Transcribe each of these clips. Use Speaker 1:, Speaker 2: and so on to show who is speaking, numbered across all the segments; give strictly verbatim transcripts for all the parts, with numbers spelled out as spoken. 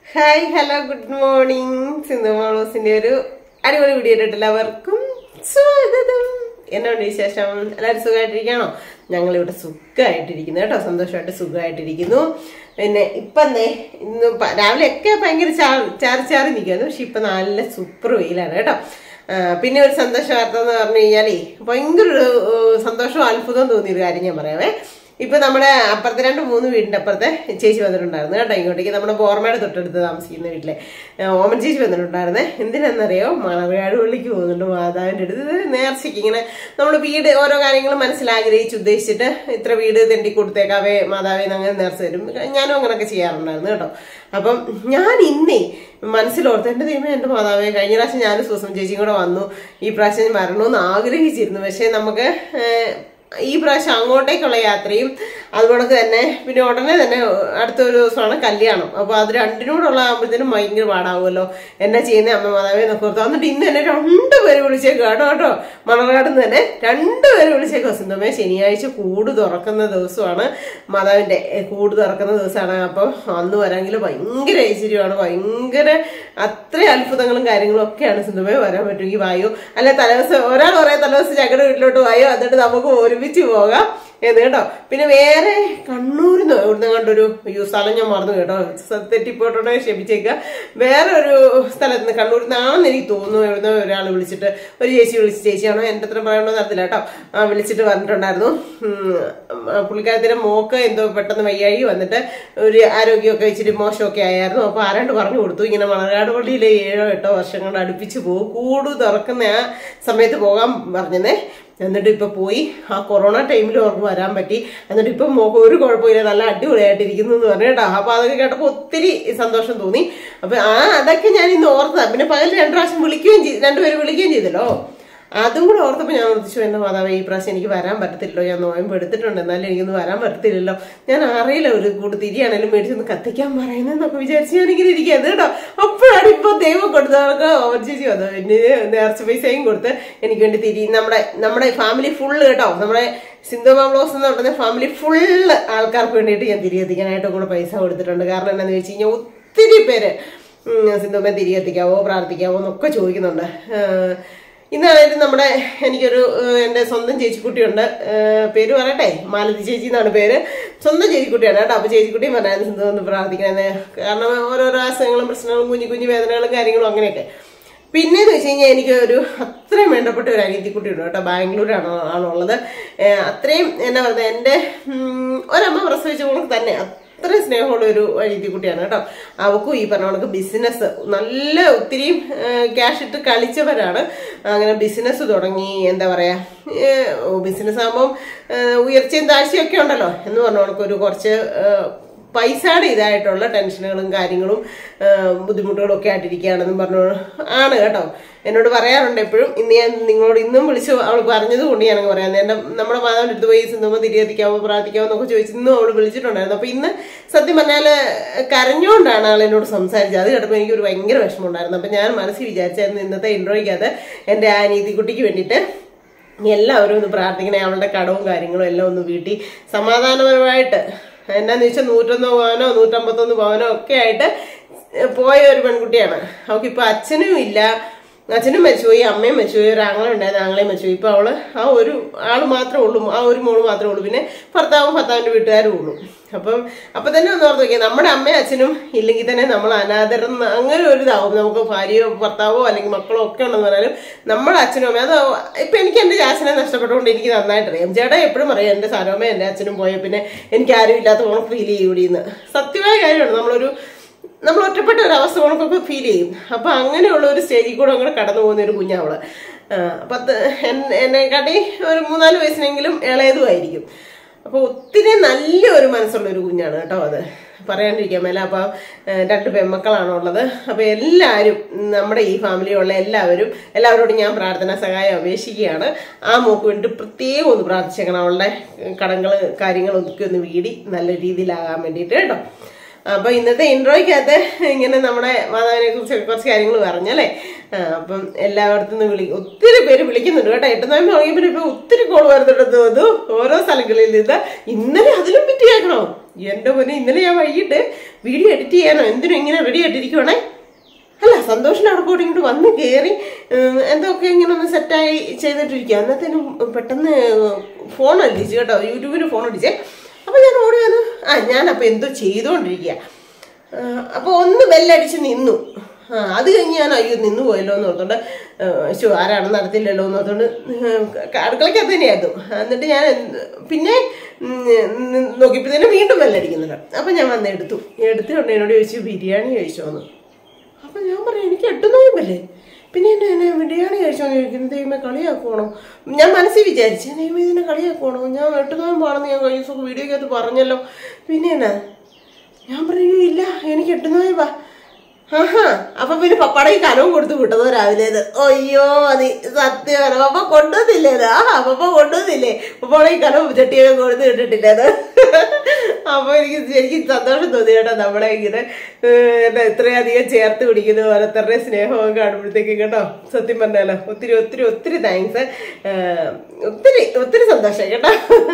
Speaker 1: Hi hello good morning. Sindhu മോളൂസിന്റെ ഒരു അടിപൊളി വീഡിയോ ഇട്ടിട്ട് എല്ലാവർക്കും സ്വാഗതം. എന്നാണ് വിശേഷം? എല്ലാവരും സുഖമായിട്ടിരിക്കണോ? ഞങ്ങളിവിടെ സുഖമായിട്ടിരിക്കുന്നു കേട്ടോ, സന്തോഷമായിട്ട് സുഖമായിട്ടിരിക്കുന്നു. പിന്നെ ഇപ്പം എന്തേ ഇന്ന് രാവിലെ ഒക്കെ ഭയങ്കര ചാറി ചാറി നിൽക്കുന്നു, പക്ഷെ ഇപ്പം നല്ല സൂപ്പർ വെയിലാണ് കേട്ടോ. പിന്നെ ഒരു സന്തോഷ വാർത്ത എന്ന് പറഞ്ഞു കഴിഞ്ഞാലേ ഭയങ്കര ഒരു സന്തോഷവും അത്ഭുതവും തോന്നിയൊരു കാര്യം ഞാൻ പറയാവേ. ഇപ്പൊ നമ്മുടെ അപ്പുറത്തെ രണ്ട് മൂന്ന് വീടിന്റെ അപ്പുറത്തെ ചേച്ചി വന്നിട്ടുണ്ടായിരുന്നു കേട്ടോ, ഇങ്ങോട്ടേക്ക് നമ്മുടെ ബോർമയുടെ തൊട്ടടുത്ത് താമസിക്കുന്ന വീട്ടിലെ ഓമൻ ചേച്ചി വന്നിട്ടുണ്ടായിരുന്നേ. എന്തിനാണെന്നറിയോ? മണർകാട് പള്ളിക്ക് പോകുന്നുണ്ട് മാതാവിന്റെ അടുത്ത് നേർച്ചയ്ക്ക്. ഇങ്ങനെ നമ്മൾ വീട് ഓരോ കാര്യങ്ങളും മനസ്സിലാഗ്രഹിച്ച് ഉദ്ദേശിച്ചിട്ട് ഇത്ര വീട് തെണ്ടി കൊടുത്തേക്കാവേ മാതാവേ അങ്ങനെ നേർച്ച തരും. ഞാനും അങ്ങനെയൊക്കെ ചെയ്യാറുണ്ടായിരുന്നു കേട്ടോ. അപ്പം ഞാൻ ഇന്നേ മനസ്സിലോർത്ത് എന്റെ ദൈവം എന്റെ മാതാവേ, കഴിഞ്ഞ പ്രാവശ്യം ഞാനും സുസം ചേച്ചിയും കൂടെ വന്നു, ഈ പ്രാവശ്യം വരണമെന്ന് ആഗ്രഹിച്ചിരുന്നു. പക്ഷെ നമുക്ക് ഈ പ്രാവശ്യം അങ്ങോട്ടേക്കുള്ള യാത്രയും അതുപോലെ തന്നെ പിന്നെ ഉടനെ തന്നെ അടുത്തൊരു ദിവസമാണ് കല്യാണം. അപ്പൊ അത് രണ്ടിനോടുള്ള ആകുമ്പോഴത്തേനും ഭയങ്കര പാടാവുമല്ലോ. എന്നാ ചെയ്യുന്ന അമ്മ മാതാവേ എന്നൊക്കെ ഓർത്തു. എന്നിട്ട് ഇന്ന് തന്നെ രണ്ടുപേര് വിളിച്ചേക്കും കേട്ടോ കേട്ടോ മണർകാട് നിന്ന് തന്നെ രണ്ടുപേര് വിളിച്ചേക്കും. സിന്ധമ്മേ ശനിയാഴ്ച കൂട് തുറക്കുന്ന ദിവസമാണ്, മാതാവിന്റെ കൂട് തുറക്കുന്ന ദിവസമാണ്. അപ്പൊ അന്ന് വരാമെങ്കിൽ ഭയങ്കര ഐശ്വര്യമാണ്, ഭയങ്കര അത്ര അത്ഭുതങ്ങളും കാര്യങ്ങളും ഒക്കെയാണ്. സിന്ധമ്മേ വരാൻ പറ്റുമെങ്കിൽ വായോ, അല്ലെ തലേദിവസം ഒരാൾ പറയാം തലേദിവസം ഞങ്ങളുടെ വീട്ടിലോട്ട് വായോ, എന്നിട്ട് നമുക്ക് ഒരുമിച്ച് പോകാം എന്ന് കേട്ടോ. പിന്നെ വേറെ കണ്ണൂരിന്ന് ഇവിടുന്ന് കണ്ടൊരു യു സ്ഥലം ഞാൻ മറന്നു കേട്ടോ, തെറ്റിപ്പോയിട്ടോടെ ക്ഷമിച്ചേക്കുക. വേറെ ഒരു സ്ഥലത്ത് നിന്ന് കണ്ണൂരിൽ നിന്നാണെന്ന് എനിക്ക് തോന്നുന്നു. എവിടുന്ന് ഒരാൾ വിളിച്ചിട്ട്, ഒരു ചേച്ചി വിളിച്ച്, ചേച്ചിയാണോ എൻ്റെ അത്ര പറയണമെന്ന് അറിയില്ല കേട്ടോ, വിളിച്ചിട്ട് പറഞ്ഞിട്ടുണ്ടായിരുന്നു. പുള്ളിക്കാരത്തിന്റെ മോക്ക് എന്തോ പെട്ടെന്ന് വയ്യായി വന്നിട്ട് ഒരു ആരോഗ്യമൊക്കെ ഇച്ചിരി മോശമൊക്കെ ആയിരുന്നു. അപ്പൊ ആരാണ്ട് പറഞ്ഞു കൊടുത്തു, ഇങ്ങനെ മണർകാട് പള്ളിയിലെ ഏഴോ എട്ടോ വർഷം കൊണ്ട് അടുപ്പിച്ച് പോകും, കൂട് തുറക്കുന്ന ആ സമയത്ത് പോകാൻ പറഞ്ഞതേ. എന്നിട്ട് ഇപ്പൊ പോയി ആ കൊറോണ ടൈമിൽ ഓർക്ക് വരാൻ പറ്റി. എന്നിട്ട് ഇപ്പൊ മോക്ക് ഒരു കുഴപ്പമില്ല, നല്ല അടിപൊളിയായിട്ടിരിക്കുന്നു എന്ന് പറഞ്ഞു കേട്ടോ. അപ്പൊ അതൊക്കെ കേട്ടപ്പോ ഒത്തിരി സന്തോഷം തോന്നി. അപ്പൊ ആ അതൊക്കെ ഞാൻ ഇന്ന് ഓർത്തതാ. പിന്നെ പകൽ രണ്ടു പ്രാവശ്യം വിളിക്കുകയും ചെയ്തു, രണ്ടുപേരും വിളിക്കുകയും ചെയ്തല്ലോ. അതും കൂടെ ഓർത്തപ്പോൾ ഞാൻ ഓർത്തിച്ചു, എന്റെ മാതാവേ ഈ പ്രാവശ്യം എനിക്ക് വരാൻ പറ്റത്തില്ലോ, ഞാൻ നോയമ്പ് എടുത്തിട്ടുണ്ട്, എന്നാലും എനിക്കൊന്ന് വരാൻ പറ്റത്തില്ലല്ലോ. ഞാൻ അറിയില്ല ഒരു കൂട് തിരിയാണേലും മേടിച്ചൊന്ന് കത്തിക്കാൻ പറയുന്നതെന്നൊക്കെ വിചാരിച്ച് ഞാനിങ്ങനെ ഇരിക്കുന്നത് കേട്ടോ. അപ്പോഴാണ് ഇപ്പൊ ദൈവം കൊടുത്തവർക്ക് ഓമൻ ചേച്ചി വന്നത്. പിന്നെ നേർച്ച പൈസയും കൊടുത്ത് എനിക്ക് വേണ്ടി തിരി നമ്മുടെ നമ്മുടെ ഫാമിലി ഫുള്ള് കേട്ടോ, നമ്മുടെ സിന്ധു ബ്ലോഗ്സ് എന്ന് പറയുന്ന ഫാമിലി ഫുള്ള് ആൾക്കാർക്ക് വേണ്ടിയിട്ട് ഞാൻ തിരി കത്തിക്കാനായിട്ടും കൂടെ പൈസ കൊടുത്തിട്ടുണ്ട്. കാരണം എന്താണെന്ന് വെച്ച് കഴിഞ്ഞാൽ ഒത്തിരി പേര് സിന്ധുമ്മ തിരി കത്തിക്കാവോ പ്രാർത്ഥിക്കാവോ എന്നൊക്കെ ചോദിക്കുന്നുണ്ട്. ഇന്നാണേലും നമ്മുടെ എനിക്കൊരു എൻ്റെ സ്വന്തം ചേച്ചിക്കുട്ടിയുണ്ട്, പേര് പറയട്ടെ, മാലതി ചേച്ചി എന്നാണ് പേര്. സ്വന്തം ചേച്ചിക്കുട്ടിയാണ് കേട്ടോ. അപ്പൊ ചേച്ചിക്കുട്ടിയും പറഞ്ഞാൽ സിന്ധു ഒന്ന് പ്രാർത്ഥിക്കണേ, കാരണം ഓരോരോ അസുഖങ്ങളും പ്രശ്നങ്ങളും കുഞ്ഞു കുഞ്ഞു വേദനകളും കാര്യങ്ങളും അങ്ങനെയൊക്കെ. പിന്നെന്ന് വെച്ച് കഴിഞ്ഞാൽ എനിക്ക് ഒരു അത്രയും വേണ്ടപ്പെട്ട ഒരു അനിയത്തിക്കുട്ടിയുണ്ട് കേട്ടോ, ബാംഗ്ലൂരാണ് ആണുള്ളത്. അത്രയും എന്നാ പറയുക, എൻ്റെ ഒരമ്മ പ്രസവിച്ച കണക്ക് തന്നെ അത്രയും സ്നേഹമുള്ള ഒരു അനിയത്തിക്കുട്ടിയാണ് കേട്ടോ. അവക്കും ഈ പറഞ്ഞ കണക്ക് ബിസിനസ് നല്ല ഒത്തിരി ക്യാഷ് ഇട്ട് കളിച്ചവരാണ്. അങ്ങനെ ബിസിനസ് തുടങ്ങി, എന്താ പറയാ, ബിസിനസ് ആകുമ്പം ഉയർച്ചയും താഴ്ചയും ഒക്കെ ഉണ്ടല്ലോ എന്ന് പറഞ്ഞ കണക്ക് ഒരു കുറച്ച് പൈസയുടെ ഇതായിട്ടുള്ള ടെൻഷനുകളും കാര്യങ്ങളും ബുദ്ധിമുട്ടുകളും ഒക്കെ ആയിട്ടിരിക്കുകയാണെന്നും പറഞ്ഞു ആണ് കേട്ടോ. എന്നോട് പറയാറുണ്ട് എപ്പോഴും. ഇന്ന് ഞാൻ നിങ്ങളോട് ഇന്നും വിളിച്ചു അവൾ പറഞ്ഞത് കൊണ്ട് ഞാനങ്ങ് പറയാം. എൻ്റെ നമ്മുടെ മാതാവിൻ്റെ അടുത്ത് പോയി സിന്ധുമ്മ തിരികത്തിക്കാവോ പ്രാർത്ഥിക്കാവോ എന്നൊക്കെ ചോദിച്ചു ഇന്നും അവൾ വിളിച്ചിട്ടുണ്ടായിരുന്നു. അപ്പൊ ഇന്ന് സത്യം പറഞ്ഞാല് കരഞ്ഞുകൊണ്ടാണ് ആൾ എന്നോട് സംസാരിച്ചത്. അത് കേട്ടപ്പോൾ എനിക്കൊരു ഭയങ്കര വിഷമം ഉണ്ടായിരുന്നു. അപ്പൊ ഞാൻ മനസ്സിൽ വിചാരിച്ചായിരുന്നു ഇന്നത്തെ ഇൻട്രോയ്ക്കകത്ത് എൻ്റെ ആ നീതിക്കുട്ടിക്ക് വേണ്ടിയിട്ട് എല്ലാവരും ഒന്ന് പ്രാർത്ഥിക്കണേ, അവളുടെ കടവും കാര്യങ്ങളും എല്ലാം ഒന്ന് വീട്ടി സമാധാനപരമായിട്ട്. എന്നാന്ന് വെച്ചാൽ നൂറ്റൊന്ന് പവനോ നൂറ്റമ്പത്തൊന്ന് പവനോ ഒക്കെ ആയിട്ട് പോയ ഒരു പെൺകുട്ടിയാണ്. അവൾക്കിപ്പോൾ അച്ഛനും ഇല്ല, അച്ഛനും മരിച്ചുപോയി, അമ്മയും മരിച്ചുപോയി, ഒരു ആങ്ങളെ ഉണ്ടായിരുന്നു, ആങ്ങളെയും മരിച്ചുപോയി. ഇപ്പൊ അവള് ആ ഒരു ആള് മാത്രമേ ഉള്ളൂ, ആ ഒരു മോള് മാത്രമേ ഉള്ളൂ. പിന്നെ ഭർത്താവും ഭർത്താവിന്റെ വീട്ടുകാരും ഉള്ളൂ. അപ്പം അപ്പൊ തന്നെ ഒന്ന് ഓർത്ത് നോക്കിയാൽ നമ്മുടെ അമ്മയും അച്ഛനും ഇല്ലെങ്കിൽ തന്നെ നമ്മൾ അനാഥരം അങ്ങനെ ഒരു ഇതാവും. നമുക്ക് ഭാര്യയോ ഭർത്താവോ അല്ലെങ്കിൽ മക്കളോ ഒക്കെ ഉണ്ടെന്ന് പറഞ്ഞാലും നമ്മുടെ അച്ഛനും അമ്മയും അത് ഇപ്പൊ എനിക്ക് എന്റെ ചാച്ചനെ നഷ്ടപ്പെട്ടുകൊണ്ട് എനിക്ക് നന്നായിട്ട് അറിയാം. ചേട്ടാ എപ്പോഴും പറയും എന്റെ സാരോമ്മ എന്റെ അച്ഛനും പോയ പിന്നെ എനിക്ക് ആരും ഇല്ലാത്ത ഓണം ഫീൽ ചെയ്യൂടിയെന്ന്. സത്യമായ കാര്യമാണ്. നമ്മളൊരു നമ്മൾ ഒറ്റപ്പെട്ട ഒരു അവസ്ഥ ഉണക്കൊക്കെ ഫീൽ ചെയ്യും. അപ്പൊ അങ്ങനെയുള്ള ഒരു സ്റ്റേജിൽ കൂടെ അങ്ങനെ കടന്നു പോകുന്ന ഒരു കുഞ്ഞാവള്. പത്ത് എന്നെക്കാട്ടി ഒരു മൂന്നാല് വയസ്സിനെങ്കിലും ഇളയതുമായിരിക്കും. അപ്പൊ ഒത്തിരി നല്ലൊരു മനസ്സുള്ള ഒരു കുഞ്ഞാണ് കേട്ടോ, അത് പറയാണ്ടിരിക്കാൻ മേല. അപ്പൊ രണ്ട് പെൺമക്കളാണുള്ളത്. അപ്പൊ എല്ലാവരും നമ്മുടെ ഈ ഫാമിലിയുള്ള എല്ലാവരും എല്ലാവരോടും ഞാൻ പ്രാർത്ഥന സഹായം അപേക്ഷിക്കുകയാണ്. ആ മോക്ക് വേണ്ടി പ്രത്യേകം ഒന്ന് പ്രാർത്ഥിച്ചേക്കണം, അവളുടെ കടങ്ങൾ കാര്യങ്ങളൊക്കെ ഒന്ന് വീടി നല്ല രീതിയിലാകാൻ വേണ്ടിയിട്ട് കേട്ടോ. അപ്പൊ ഇന്നത്തെ ഇൻട്രോയ്ക്കകത്ത് ഇങ്ങനെ നമ്മുടെ മാതാവിനെ കുറിച്ച് കുറച്ച് കാര്യങ്ങൾ പറഞ്ഞല്ലേ. അപ്പം എല്ലായിടത്തും നിന്ന് വിളി ഒത്തിരി പേര് വിളിക്കുന്നുണ്ട് കേട്ടോ. എട്ട് നോയമ്പ് തുടങ്ങിയപ്പോൾ ഇപ്പൊ ഒത്തിരി കോൾ വരുന്നുണ്ടെന്ന് തോന്നുന്നു ഓരോ സ്ഥലങ്ങളിൽ നിന്ന്. ഇന്നലെ അതിലും പറ്റി കേൾക്കണോ, എൻ്റെ പൊന്നെ ഇന്നലെ ഞാൻ വൈകിട്ട് വീഡിയോ എഡിറ്റ് ചെയ്യാനോ എന്തിനും ഇങ്ങനെ റെഡി ആയിട്ടിരിക്കുവാണേ. അല്ല സന്തോഷിൻ്റെ അവിടെ കൂടി ഇങ്ങോട്ട് വന്ന് കയറി എന്തൊക്കെ ഇങ്ങനെ ഒന്ന് സെറ്റായി ചെയ്തിട്ടിരിക്കുക. അന്നത്തേനും പെട്ടെന്ന് ഫോൺ അടിച്ചു കേട്ടോ, യൂട്യൂബിന് ഫോൺ അടിച്ചേ. അപ്പോൾ ഞാൻ ഓടി വന്നു. ആ ഞാനപ്പോൾ എന്തോ ചെയ്തുകൊണ്ടിരിക്കുക. അപ്പോൾ ഒന്ന് ബെല്ലടിച്ച് നിന്നു. ആ അത് കഴിഞ്ഞ് ഞാൻ അയ്യോ നിന്ന് പോയല്ലോ എന്ന് ഓർത്തോണ്ട് ശോ ആരാണ് നടത്തില്ലല്ലോ എന്ന് ഓർത്തോണ്ട് അടുക്കളയ്ക്കകത്ത് തന്നെയായിരുന്നു. എന്നിട്ട് ഞാൻ പിന്നെ നോക്കിയപ്പോഴത്തേനും വീണ്ടും ബെല്ലടിക്കുന്നുണ്ട്. അപ്പം ഞാൻ വന്ന് എടുത്തു എടുത്തുകൊണ്ട് എന്നോട് ചോദിച്ചു ബിരിയാണി കഴിച്ചോന്ന്. അപ്പം ഞാൻ പറയാം എനിക്ക് എട്ട് നോയമ്പല്ലേ, പിന്നെ എന്നെ എന്നെ ബിരിയാണി കഴിച്ചോന്ന് ചോദിക്കുന്നത്. ദൈവമേ കളിയാക്കുവാണോ? ഞാൻ മനസ്സിൽ വിചാരിച്ചു ദൈവമേ ഇതിനെ കളിയാക്കുവാണോ, ഞാൻ എട്ട് നോയമ്പാണെന്ന് ഞാൻ കഴിഞ്ഞ ദിവസം വീഡിയോക്കകത്ത് പറഞ്ഞല്ലോ. പിന്നെ എന്നാ ഞാൻ പറയൂ ഇല്ല എനിക്ക് എട്ട് നോയമ്പാ. ആഹാ അപ്പൊ പിന്നെ പപ്പടം ഈ കനവും കൊടുത്തു വിട്ടതോ രാവിലേത്. അയ്യോ അത് സത്യമാണ്, പപ്പ കൊണ്ടുവന്നില്ലേ അത്? ആ പപ്പ കൊണ്ടുവന്നില്ലേ പപ്പടം ഈ കനവും ചട്ടിയൊക്കെ കൊടുത്ത് വിട്ടിട്ടില്ലേ അത്? അപ്പൊ എനിക്ക് ശരിക്കും സന്തോഷം തോന്നി കേട്ടോ, നമ്മളെ ഇങ്ങനെ എന്താ ഇത്രയധികം ചേർത്ത് പിടിക്കുന്ന ഓരോരുത്തരുടെ സ്നേഹമൊക്കെ കാണുമ്പോഴത്തേക്കും കേട്ടോ. സത്യം പറഞ്ഞാലോ ഒത്തിരി ഒത്തിരി ഒത്തിരി താങ്ക്സ്, ഒത്തിരി ഒത്തിരി സന്തോഷം കേട്ടോ.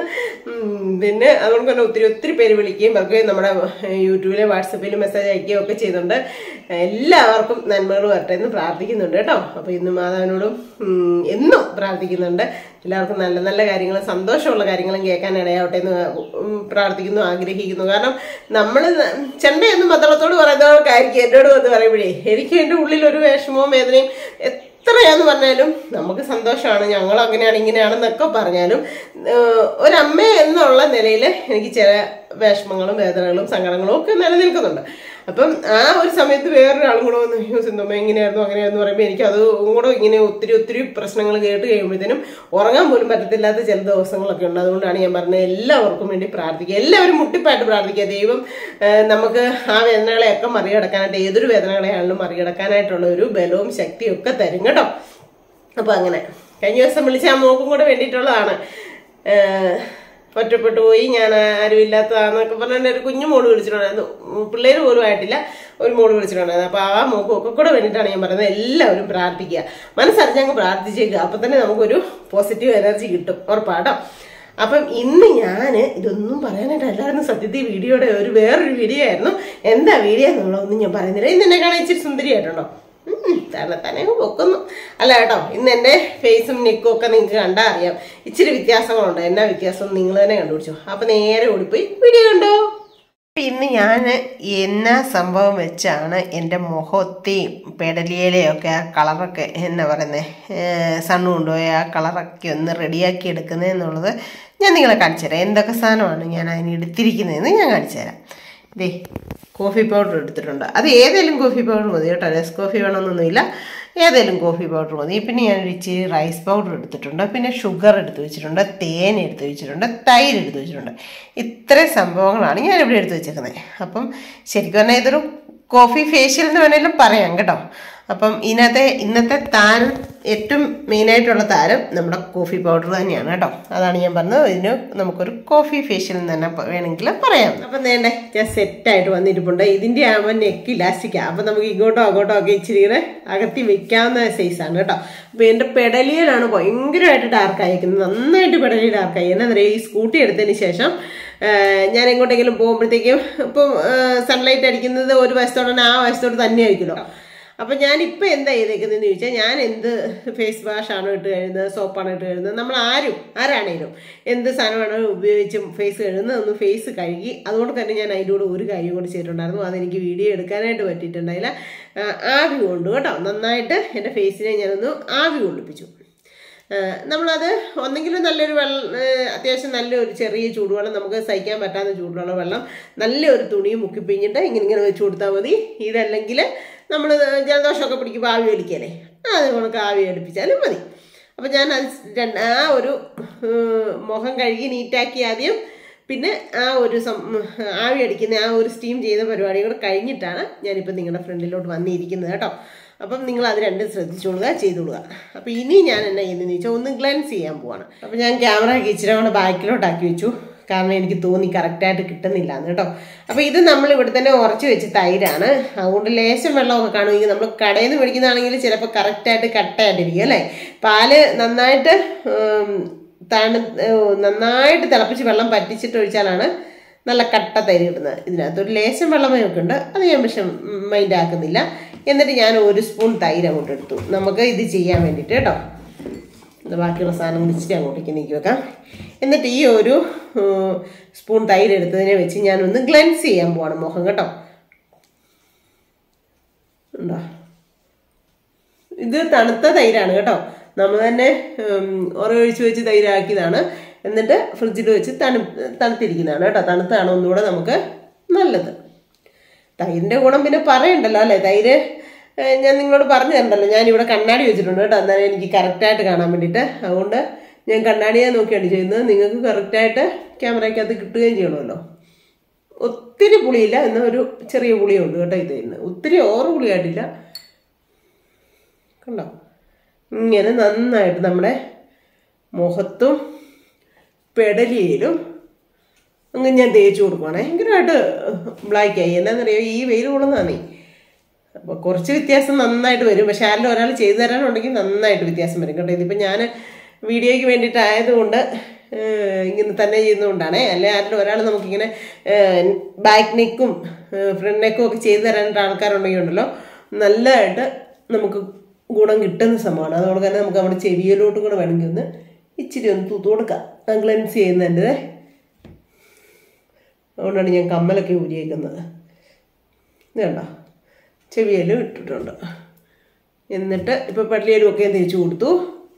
Speaker 1: പിന്നെ അതുകൊണ്ട് തന്നെ ഒത്തിരി ഒത്തിരി പേര് വിളിക്കുകയും പറയുകയും നമ്മുടെ യൂട്യൂബിലെ വാട്സപ്പിൽ മെസ്സേജ് അയക്കുകയും ഒക്കെ ചെയ്യുന്നുണ്ട്. എല്ലാവർക്കും നന്മകൾ വരട്ടെ എന്ന് പ്രാർത്ഥിക്കുന്നുണ്ട് കേട്ടോ. അപ്പൊ ഇന്ന് മാതാവിനോടും എന്നും പ്രാർത്ഥിക്കുന്നുണ്ട് എല്ലാവർക്കും നല്ല നല്ല കാര്യങ്ങളും സന്തോഷമുള്ള കാര്യങ്ങളും കേൾക്കാൻ ഇടയാവട്ടെ എന്ന് പ്രാർത്ഥിക്കുന്നു, ആഗ്രഹിക്കുന്നു. കാരണം നമ്മൾ ചെണ്ടയൊന്നും മദ്ദളത്തോട് പറയുന്നവർക്കായിരിക്കും എന്നോട് വന്ന് പറയുമ്പോഴേ എനിക്ക് എൻ്റെ ഉള്ളിൽ ഒരു വിഷമവും വേദനയും എത്രയാന്ന് പറഞ്ഞാലും നമുക്ക് സന്തോഷമാണ്. ഞങ്ങൾ അങ്ങനെയാണ് ഇങ്ങനെയാണെന്നൊക്കെ പറഞ്ഞാലും ഒരമ്മ എന്നുള്ള നിലയിൽ എനിക്ക് ചില വിഷമങ്ങളും വേദനകളും സങ്കടങ്ങളും ഒക്കെ നിലനിൽക്കുന്നുണ്ട്. അപ്പം ആ ഒരു സമയത്ത് വേറൊരാളും കൂടെ വന്ന് സിന്ധമ്മ എങ്ങനെയായിരുന്നു അങ്ങനെയായിരുന്നു പറയുമ്പോൾ എനിക്കത് കൂടെ ഇങ്ങനെ ഒത്തിരി ഒത്തിരി പ്രശ്നങ്ങൾ കേട്ട് കഴിയുമ്പോഴത്തേനും ഉറങ്ങാൻ പോലും പറ്റത്തില്ലാത്ത ചില ദിവസങ്ങളൊക്കെ ഉണ്ട്. അതുകൊണ്ടാണ് ഞാൻ പറഞ്ഞത് എല്ലാവർക്കും വേണ്ടി പ്രാർത്ഥിക്കുക, എല്ലാവരും മുട്ടിപ്പായിട്ട് പ്രാർത്ഥിക്കുക. ദൈവം നമുക്ക് ആ വേദനകളെയൊക്കെ മറികടക്കാനായിട്ട് ഏതൊരു വേദനകളെയാണെങ്കിലും മറികടക്കാനായിട്ടുള്ള ഒരു ബലവും ശക്തിയും ഒക്കെ തരും കേട്ടോ. അപ്പോൾ അങ്ങനെ കഴിഞ്ഞ ദിവസം വിളിച്ച ആ മോക്കും കൂടെ വേണ്ടിയിട്ടുള്ളതാണ്. ഒറ്റപ്പെട്ടു പോയി, ഞാൻ ആരും ഇല്ലാത്തതാണെന്നൊക്കെ പറഞ്ഞാൽ ഒരു കുഞ്ഞു മോള് വിളിച്ചിട്ടുണ്ടായിരുന്നു, പിള്ളേർ പോലും ആയിട്ടില്ല, ഒരു മോള് വിളിച്ചിട്ടുണ്ടായിരുന്നു. അപ്പോൾ ആ മോക്കും ഒക്കെ കൂടെ വേണ്ടിയിട്ടാണ് ഞാൻ പറയുന്നത് എല്ലാവരും പ്രാർത്ഥിക്കുക, മനസ്സറിഞ്ഞങ്ങ് പ്രാർത്ഥിച്ചേക്കുക. അപ്പം തന്നെ നമുക്കൊരു പോസിറ്റീവ് എനർജി കിട്ടും ഉറപ്പാട്ടോ. അപ്പം ഇന്ന് ഞാൻ ഇതൊന്നും പറയാനായിട്ട് എല്ലാവരും സത്യത്തിൽ വീഡിയോയുടെ ഒരു വേറൊരു വീഡിയോ ആയിരുന്നു. എന്താ വീഡിയോ എന്നുള്ളതൊന്നും ഞാൻ പറയുന്നില്ല. ഇന്ന് എന്നെ കാണാൻ ഇച്ചിരി സുന്ദരിയായിട്ടുണ്ടോ? തന്നെ തന്നെ പൊക്കുന്നു അല്ല കേട്ടോ. ഇന്ന് എൻ്റെ ഫേസും നെക്കും ഒക്കെ നിങ്ങൾക്ക് കണ്ടാൽ അറിയാം ഇച്ചിരി വ്യത്യാസങ്ങളുണ്ട്. എന്നാ വ്യത്യാസം നിങ്ങൾ തന്നെ കണ്ടുപിടിച്ചോ. അപ്പം നേരെ ഓടിപ്പോയി വീഡിയോ കണ്ടോ. ഇന്ന് ഞാൻ എന്നാ സംഭവം വെച്ചാണ് എൻ്റെ മുഖത്തെയും പെടലിയിലെയും ഒക്കെ ആ കളറൊക്കെ എന്നാ പറയുന്നത് സണ്ണ് കൊണ്ടുപോയി ആ കളറൊക്കെ ഒന്ന് റെഡിയാക്കി എടുക്കുന്നത് എന്നുള്ളത് ഞാൻ നിങ്ങളെ കാണിച്ചു തരാം. എന്തൊക്കെ സാധനമാണ് ഞാൻ അതിന് എടുത്തിരിക്കുന്നതെന്ന് ഞാൻ കാണിച്ചു തരാം. ദേ കോഫി പൗഡർ എടുത്തിട്ടുണ്ട്. അത് ഏതെങ്കിലും കോഫി പൗഡർ മതി കേട്ടോ, നെസ് കോഫി വേണമെന്നൊന്നുമില്ല, ഏതെങ്കിലും കോഫി പൗഡർ മതി. പിന്നെ ഞാനൊരു ഇച്ചിരി റൈസ് പൗഡർ എടുത്തിട്ടുണ്ട്, പിന്നെ ഷുഗർ എടുത്ത് വെച്ചിട്ടുണ്ട്, തേൻ എടുത്ത് വെച്ചിട്ടുണ്ട്, തൈര് എടുത്ത് വെച്ചിട്ടുണ്ട്. ഇത്രയും സംഭവങ്ങളാണ് ഞാനിവിടെ എടുത്ത് വെച്ചേക്കുന്നത്. അപ്പം ശരിക്കും പറഞ്ഞാൽ ഇതൊരു കോഫി ഫേഷ്യൽ എന്ന് വേണമെങ്കിലും പറയാം കേട്ടോ. അപ്പം ഇതിനകത്തെ ഇന്നത്തെ താരം ഏറ്റവും മെയിനായിട്ടുള്ള താരം നമ്മുടെ കോഫി പൗഡർ തന്നെയാണ് കേട്ടോ. അതാണ് ഞാൻ പറഞ്ഞത്, ഇതിന് നമുക്കൊരു കോഫി ഫേഷ്യൽ എന്ന് തന്നെ വേണമെങ്കിൽ പറയാം. അപ്പം വേണ്ടേ ഞാൻ സെറ്റായിട്ട് വന്നിരിപ്പുണ്ട്. ഇതിൻ്റെ ആകുമ്പോൾ നെക്ക് ഇലാസ്റ്റിക്കാണ്, അപ്പം നമുക്ക് ഇങ്ങോട്ടോ അങ്ങോട്ടോ ഒക്കെ ഇച്ചിരി കൂടെ അകത്തി വെക്കാവുന്ന സൈസാണ് കേട്ടോ. അപ്പോൾ എൻ്റെ പെടലിയിലാണ് ഭയങ്കരമായിട്ട് ഡാർക്ക് അയക്കുന്നത്, നന്നായിട്ട് പെടലി ഡാർക്കായി. എന്നാ പറയുക, ഈ സ്കൂട്ടി എടുത്തതിന് ശേഷം ഞാൻ എങ്ങോട്ടെങ്കിലും പോകുമ്പോഴത്തേക്കും ഇപ്പം സൺലൈറ്റ് അടിക്കുന്നത് ഒരു വശത്തോടെ ആ വശത്തോട് തന്നെ ആയിരിക്കുമല്ലോ. അപ്പം ഞാനിപ്പോൾ എന്താ ചെയ്തേക്കുന്നതെന്ന് ചോദിച്ചാൽ, ഞാൻ എന്ത് ഫേസ് വാഷാണോ ഇട്ട് കഴുകുന്നത്, സോപ്പാണോ ഇട്ട് കഴുകുന്നത്, നമ്മൾ ആരും ആരാണേലും എന്ത് സാധനമാണോ ഉപയോഗിച്ച് ഫേസ് കഴുകുന്നത് ഒന്ന് ഫേസ് കഴുകി. അതുകൊണ്ട് തന്നെ ഞാൻ അതിൻ്റെ കൂടെ ഒരു കാര്യം കൂടി ചെയ്തിട്ടുണ്ടായിരുന്നു, അതെനിക്ക് വീഡിയോ എടുക്കാനായിട്ട് പറ്റിയിട്ടുണ്ടായില്ല. ആവി കൊണ്ടു കേട്ടോ, നന്നായിട്ട് എൻ്റെ ഫേസിനെ ഞാനൊന്ന് ആവി കൊള്ളിപ്പിച്ചു. നമ്മളത് ഒന്നെങ്കിലും നല്ലൊരു വെള്ളം, അത്യാവശ്യം നല്ലൊരു ചെറിയ ചൂടുവെള്ളം, നമുക്ക് സഹിക്കാൻ പറ്റാത്ത ചൂടുള്ള വെള്ളം നല്ലൊരു തുണിയും മുക്കിപ്പിഞ്ഞിട്ട് ഇങ്ങനെ ഇങ്ങനെ വെച്ച് കൊടുത്താൽ മതി. ഇതല്ലെങ്കിൽ നമ്മൾ ജലദോഷമൊക്കെ പിടിക്കുമ്പോൾ ആവി വലിക്കല്ലേ, അത് നമുക്ക് ആവി അടുപ്പിച്ചാലും മതി. അപ്പം ഞാൻ അത് ആ ഒരു മുഖം കഴുകി നീറ്റാക്കി ആദ്യം, പിന്നെ ആ ഒരു ആവി അടിക്കുന്ന ആ ഒരു സ്റ്റീം ചെയ്ത പരിപാടി കൂടെ കഴിഞ്ഞിട്ടാണ് ഞാനിപ്പോൾ നിങ്ങളുടെ ഫ്രണ്ടിലോട്ട് വന്നിരിക്കുന്നത് കേട്ടോ. അപ്പം നിങ്ങൾ അത് രണ്ടും ശ്രദ്ധിച്ചോളുക, ചെയ്തോളുക. അപ്പം ഇനി ഞാൻ എന്നാ ചെയ്യുന്നതെന്ന് ചോദിച്ചാൽ ഒന്ന് ഗ്ലൻസ് ചെയ്യാൻ പോവാണ്. അപ്പം ഞാൻ ക്യാമറ ഇച്ചിരി കൂടെ ബാക്കിലോട്ടാക്കി വെച്ചു, കാരണം എനിക്ക് തോന്നി കറക്റ്റായിട്ട് കിട്ടുന്നില്ല എന്ന് കേട്ടോ. അപ്പോൾ ഇത് നമ്മൾ ഇവിടെ തന്നെ ഉറച്ച് വെച്ച് തൈരാണ്, അതുകൊണ്ട് ലേശം വെള്ളമൊക്കെ കാണുമെങ്കിൽ നമ്മൾ കടയിൽ നിന്ന് മേടിക്കുന്നതാണെങ്കിൽ ചിലപ്പോൾ കറക്റ്റായിട്ട് കട്ടയായിട്ടിരിക്കും അല്ലേ. പാല് നന്നായിട്ട് തണു നന്നായിട്ട് തിളപ്പിച്ച് വെള്ളം പറ്റിച്ചിട്ട് ഒഴിച്ചാലാണ് നല്ല കട്ട തൈര് കിട്ടുന്നത്. ഇതിനകത്ത് ഒരു ലേശം വെള്ളമയൊക്കെ ഉണ്ട്, അത് ഞാൻ പക്ഷെ മൈൻഡ് ആക്കുന്നില്ല. എന്നിട്ട് ഞാൻ ഒരു സ്പൂൺ തൈര് അങ്ങോട്ട് എടുത്തു നമുക്ക് ഇത് ചെയ്യാൻ വേണ്ടിയിട്ട് കേട്ടോ. ബാക്കിയുള്ള സാധനം ഇച്ചിരി അങ്ങോട്ടേക്ക് നീക്കി വെക്കാം. എന്നിട്ട് ഈ ഒരു സ്പൂൺ തൈര് എടുത്തതിനെ വെച്ച് ഞാനൊന്ന് ഗ്ലെൻസ് ചെയ്യാൻ പോവാണ് മുഖം കേട്ടോ. ഉണ്ടോ, ഇത് തണുത്ത തൈരാണ് കേട്ടോ. നമ്മൾ തന്നെ ഉറയൊഴിച്ച് വെച്ച് തൈരാക്കിയതാണ്. എന്നിട്ട് ഫ്രിഡ്ജിൽ വെച്ച് തണു തണുത്തിരിക്കുന്നതാണ് കേട്ടോ. തണുത്താണ് ഒന്നുകൂടെ നമുക്ക് നല്ലത്. തൈരിൻ്റെ ഗുണം പിന്നെ പറയണ്ടല്ലോ അല്ലേ. തൈര് ഞാൻ നിങ്ങളോട് പറഞ്ഞു തരണ്ടല്ലോ. ഞാനിവിടെ കണ്ണാടി വെച്ചിട്ടുണ്ട് കേട്ടോ, എന്നാലും എനിക്ക് കറക്റ്റായിട്ട് കാണാൻ വേണ്ടിയിട്ട്. അതുകൊണ്ട് ഞാൻ കണ്ണാടിയെ നോക്കിയാണ് ചെയ്യുന്നത്. നിങ്ങൾക്ക് കറക്റ്റായിട്ട് ക്യാമറയ്ക്കകത്ത് കിട്ടുകയും ചെയ്യണമല്ലോ. ഒത്തിരി പുളിയില്ല, എന്നാൽ ഒരു ചെറിയ പുളിയുണ്ട് കേട്ടോ ഈ തൈരിന്. ഒത്തിരി ഓവർ പുളിയായിട്ടില്ല. കണ്ടോ, ഇങ്ങനെ നന്നായിട്ട് നമ്മുടെ മുഖത്തും പെടലിയിലും അങ്ങ് ഞാൻ തേച്ച് കൊടുക്കുവാണേ. ഭയങ്കരമായിട്ട് ബ്ലാക്കായി. എന്നാന്നറിയോ, ഈ വെയിൽ കൊള്ളുന്നതാണേ. അപ്പോൾ കുറച്ച് വ്യത്യാസം നന്നായിട്ട് വരും. പക്ഷെ ആരെങ്കിലും ഒരാൾ ചെയ്തു തരാനുണ്ടെങ്കിൽ നന്നായിട്ട് വ്യത്യാസം വരും കേട്ടോ. ഇതിപ്പോൾ ഞാൻ വീഡിയോയ്ക്ക് വേണ്ടിയിട്ടായതുകൊണ്ട് ഇങ്ങനെ തന്നെ ചെയ്യുന്നതുകൊണ്ടാണേ. അല്ലെ ആരെങ്കിലും ഒരാൾ നമുക്കിങ്ങനെ ബാക്ക് നെക്കും ഫ്രണ്ട് നെക്കും ഒക്കെ ചെയ്തു തരാനായിട്ട് ആൾക്കാരുണ്ടെങ്കിൽ ഉണ്ടല്ലോ, നല്ലതായിട്ട് നമുക്ക് ഗുണം കിട്ടുന്ന സംഭവമാണ്. അതുകൊണ്ട് തന്നെ നമുക്ക് നമ്മുടെ ചെവിയിലോട്ടും കൂടെ വേണമെങ്കിൽ ഒന്ന് ഇച്ചിരി ഒന്ന് തൂത്ത് കൊടുക്കാം, ഗ്ലെൻസ് ചെയ്യുന്നതിൻ്റെ. അതുകൊണ്ടാണ് ഞാൻ കമ്മലൊക്കെ ഊരിയേക്കുന്നത്. ഇത് കണ്ടോ, ചെവിയിലും ഇട്ടിട്ടുണ്ട്. എന്നിട്ട് ഇപ്പോൾ പള്ളിയിലും ഒക്കെ തേച്ച് കൊടുത്തു.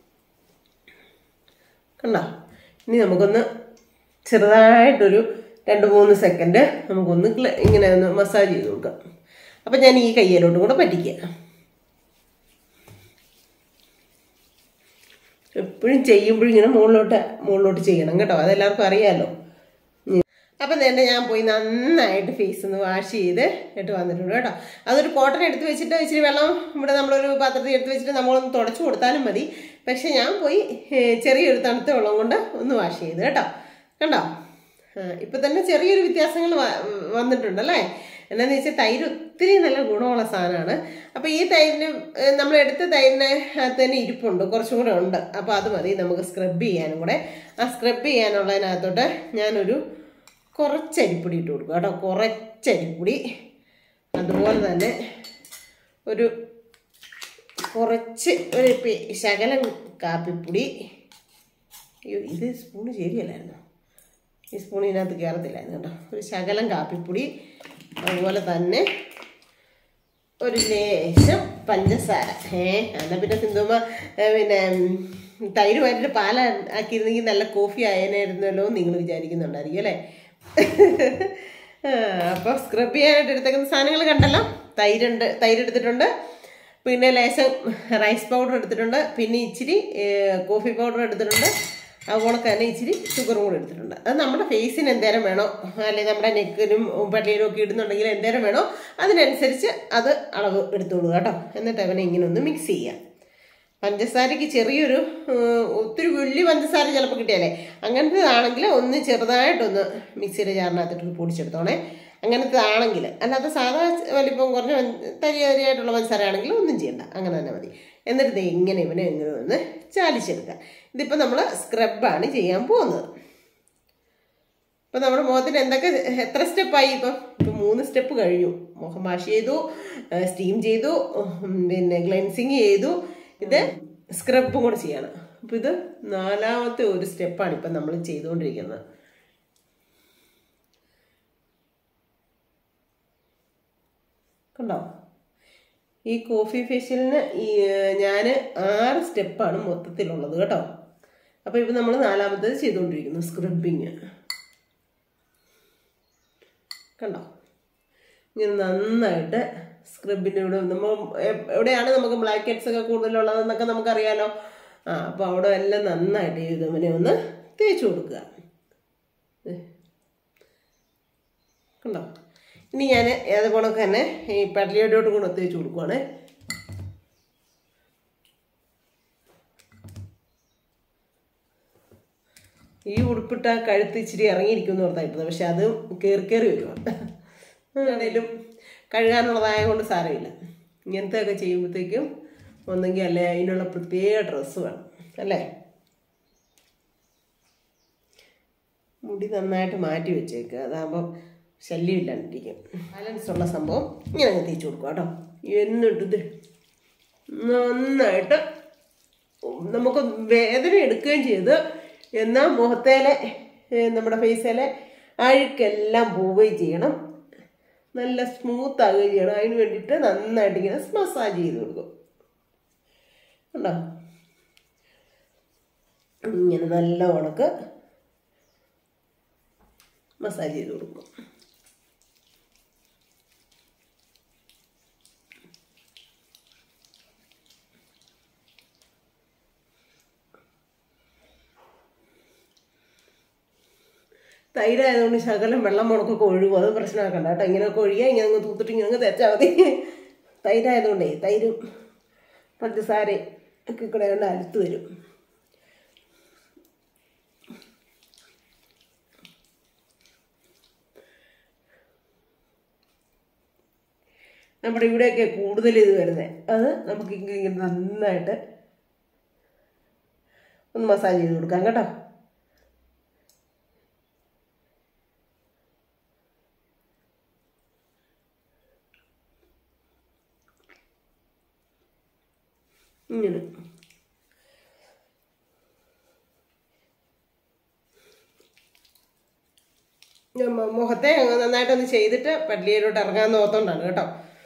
Speaker 1: കണ്ടോ, ഇനി നമുക്കൊന്ന് ചെറുതായിട്ടൊരു രണ്ട് മൂന്ന് സെക്കൻഡ് നമുക്കൊന്ന് ഇങ്ങനെ ഒന്ന് മസാജ് ചെയ്ത് കൊടുക്കാം. അപ്പം ഞാൻ ഈ കയ്യിലോട്ടും കൂടെ പറ്റിക്കുക. എപ്പോഴും ചെയ്യുമ്പോഴും ഇങ്ങനെ മുകളിലോട്ട് മുകളിലോട്ട് ചെയ്യണം കേട്ടോ, അതെല്ലാവർക്കും അറിയാമല്ലോ. അപ്പം തന്നെ ഞാൻ പോയി നന്നായിട്ട് ഫേസ് ഒന്ന് വാഷ് ചെയ്ത് ഇട്ട് വന്നിട്ടുണ്ട് കേട്ടോ. അതൊരു കോട്ടൺ എടുത്ത് വെച്ചിട്ട് ഇച്ചിരി വെള്ളം ഇവിടെ നമ്മളൊരു പാത്രത്തിൽ എടുത്ത് വെച്ചിട്ട് നമ്മളൊന്ന് തുടച്ചു കൊടുത്താലും മതി. പക്ഷെ ഞാൻ പോയി ചെറിയൊരു തണുത്ത വെള്ളം കൊണ്ട് ഒന്ന് വാഷ് ചെയ്ത് കേട്ടോ. കണ്ടോ, ഇപ്പം തന്നെ ചെറിയൊരു വ്യത്യാസങ്ങൾ വന്നിട്ടുണ്ടല്ലേ. എന്നാന്ന് വെച്ചാൽ തൈര് ഒത്തിരി നല്ല ഗുണമുള്ള സാധനമാണ്. അപ്പോൾ ഈ തൈരിന് നമ്മളെടുത്ത തൈരിന് അകത്ത് തന്നെ ഇരിപ്പുണ്ട്, കുറച്ചും കൂടെ ഉണ്ട്. അപ്പോൾ അത് മതി നമുക്ക് സ്ക്രബ് ചെയ്യാനും കൂടെ. ആ സ്ക്രബ് ചെയ്യാനുള്ളതിനകത്തോട്ട് ഞാനൊരു കുറച്ചരിപ്പൊടി ഇട്ട് കൊടുക്കുക കേട്ടോ, കുറച്ചരിപ്പൊടി. അതുപോലെ തന്നെ ഒരു കുറച്ച് ഒരു ശകലം കാപ്പിപ്പൊടി. അയ്യോ, ഇത് സ്പൂണ് ശരിയല്ലായിരുന്നു, ഈ സ്പൂൺ ഇതിനകത്ത് കയറത്തില്ലായിരുന്നു കേട്ടോ. ഒരു ശകലം കാപ്പിപ്പൊടി. അതുപോലെ തന്നെ ഒരു ലേശം പഞ്ചസാര. ഏ എന്നാൽ പിന്നെ സിന്ധുമ്മ പിന്നെ തൈര് വാറ്റിട്ട് പാല ആക്കിയിരുന്നെങ്കിൽ നല്ല കോഫി ആയനായിരുന്നല്ലോ നിങ്ങൾ വിചാരിക്കുന്നുണ്ടായിരിക്കും അല്ലേ. അപ്പോൾ സ്ക്രബ് ചെയ്യാനായിട്ട് എടുത്തേക്കുന്ന സാധനങ്ങൾ കണ്ടല്ലോ. തൈരുണ്ട്, തൈര് എടുത്തിട്ടുണ്ട്, പിന്നെ ലേശം റൈസ് പൗഡർ എടുത്തിട്ടുണ്ട്, പിന്നെ ഇച്ചിരി കോഫി പൗഡർ എടുത്തിട്ടുണ്ട്, അതുപോലെ തന്നെ ഇച്ചിരി ഷുഗറും കൂടെ എടുത്തിട്ടുണ്ട്. അത് നമ്മുടെ ഫേസിന് എന്തേരം വേണോ, അല്ലെങ്കിൽ നമ്മുടെ നെക്കിനും പള്ളിയിലും ഒക്കെ ഇടുന്നുണ്ടെങ്കിൽ എന്തേരം വേണോ അതിനനുസരിച്ച് അത് അളവ് എടുത്തോളൂ കേട്ടോ. എന്നിട്ട് അവനെ ഇങ്ങനെ ഒന്ന് മിക്സ് ചെയ്യാം. പഞ്ചസാരയ്ക്ക് ചെറിയൊരു ഒത്തിരി വലിയ പഞ്ചസാര ചിലപ്പോൾ കിട്ടിയാലേ, അങ്ങനത്തെ ആണെങ്കിൽ ഒന്ന് ചെറുതായിട്ടൊന്ന് മിക്സിയുടെ ജാറിനകത്തിട്ട് പൊടിച്ചെടുത്തോണേ. അങ്ങനത്തെ ആണെങ്കിൽ, അല്ലാതെ സാധാ വലിപ്പം കുറഞ്ഞ തരി തരിയായിട്ടുള്ള പഞ്ചസാര ആണെങ്കിൽ ഒന്നും ചെയ്യണ്ട, അങ്ങനെ തന്നെ മതി. എന്നിട്ട് ഇത് ഇങ്ങനെ ഇവനെ ഇങ്ങനെ ഒന്ന് ചാലിച്ചെടുക്കുക. ഇതിപ്പോൾ നമ്മൾ സ്ക്രബാണ് ചെയ്യാൻ പോകുന്നത്. ഇപ്പം നമ്മുടെ മുഖത്തിന് എന്തൊക്കെ എത്ര സ്റ്റെപ്പായി? ഇപ്പം ഇപ്പം മൂന്ന് സ്റ്റെപ്പ് കഴിഞ്ഞു. മുഖം വാഷ് ചെയ്തു, സ്റ്റീം ചെയ്തു, പിന്നെ ഗ്ലെൻസിങ് ചെയ്തു, ഇത് സ്ക്രബും കൂടെ ചെയ്യണം. അപ്പം ഇത് നാലാമത്തെ ഒരു സ്റ്റെപ്പാണ് ഇപ്പം നമ്മൾ ചെയ്തുകൊണ്ടിരിക്കുന്നത്. കണ്ടോ, ഈ കോഫി ഫേഷ്യലിന് ഈ ഞാൻ ആറ് സ്റ്റെപ്പാണ് മൊത്തത്തിലുള്ളത് കേട്ടോ. അപ്പോൾ ഇപ്പം നമ്മൾ നാലാമത്തേത് ചെയ്തുകൊണ്ടിരിക്കുന്നു, സ്ക്രബിങ്. കണ്ടോ, ഇങ്ങനെ നന്നായിട്ട് സ്ക്രബിൻ്റെ കൂടെ നമ്മൾ എവിടെയാണ് നമുക്ക് ബ്ലാക്ക് ഹെഡ്സ് ഒക്കെ കൂടുതലുള്ളതെന്നൊക്കെ നമുക്കറിയാലോ. ആ അപ്പോൾ അവിടെ എല്ലാം നന്നായിട്ട് ഇതുവനെ ഒന്ന് തേച്ച് കൊടുക്കുക. കണ്ടോ, ഇനി ഞാൻ അതുപോലെ തന്നെ ഈ പള്ളിയോട്ടോട്ട് കൂടെ തേച്ച് കൊടുക്കുവാണ്. ഈ ഉടുപ്പിട്ട കഴുത്ത് ഇച്ചിരി ഇറങ്ങിയിരിക്കുമെന്ന് ഓർത്തായിരുന്നത്, പക്ഷെ അത് കയറി കയറി വരുവാണ്. ആണെങ്കിലും കഴുകാനുള്ളതായ കൊണ്ട് സാരമില്ല. ഇങ്ങനത്തെ ഒക്കെ ചെയ്യുമ്പോഴത്തേക്കും ഒന്നെങ്കിൽ അല്ലേ അതിനുള്ള പ്രത്യേക ഡ്രസ്സ് വേണം അല്ലേ. മുടി നന്നായിട്ട് മാറ്റി വെച്ചേക്കുക, അതാകുമ്പം ശല്യമില്ലാണ്ടിരിക്കും. ബാലൻസ് ഉള്ള സംഭവം ഇങ്ങനെ അങ്ങ് തേച്ച് കൊടുക്കുക കേട്ടോ. എന്നിട്ട് നന്നായിട്ട് നമുക്ക് വേദന എടുക്കുകയും ചെയ്ത് എന്നാൽ മുഖത്തേലെ നമ്മുടെ ഫേസിലെ അഴുക്കെല്ലാം പോവുകയും ചെയ്യണം, നല്ല സ്മൂത്ത് ആകുകയും ചെയ്യണം. അതിന് വേണ്ടിയിട്ട് നന്നായിട്ട് ഇങ്ങനെ മസാജ് ചെയ്ത് കൊടുക്കും. ഉണ്ടോ? ഇങ്ങനെ നല്ല ഉണക്ക് മസാജ് ചെയ്ത് കൊടുക്കും. തൈരായതുകൊണ്ട് ശകലം വെള്ളം മുണക്കൊക്കെ ഒഴുകും, അത് പ്രശ്നമാക്കണ്ട കേട്ടോ. ഇങ്ങനെയൊക്കെ ഒഴിയാൽ ഇങ്ങനെ അങ്ങ് തൂത്തിട്ട് ഇങ്ങനെ അങ്ങ് തേച്ചാൽ മതി. തൈരായതുകൊണ്ടേ തൈരും പഞ്ചസാരയും ഒക്കെ കൂടെ കൊണ്ട് അലുത്ത് വരും. നമ്മുടെ ഇവിടെയൊക്കെ കൂടുതൽ ഇത് വരുന്നത്, അത് നമുക്ക് ഇങ്ങനെ നന്നായിട്ട് ഒന്ന് മസാജ് ചെയ്ത് കൊടുക്കാം കേട്ടോ. ഇങ്ങനെ മുഖത്തെ നന്നായിട്ടൊന്ന് ചെയ്തിട്ട് പള്ളിയിലോട്ട് ഇറങ്ങാൻ ഓർത്തോണ്ടാണ് കേട്ടോ.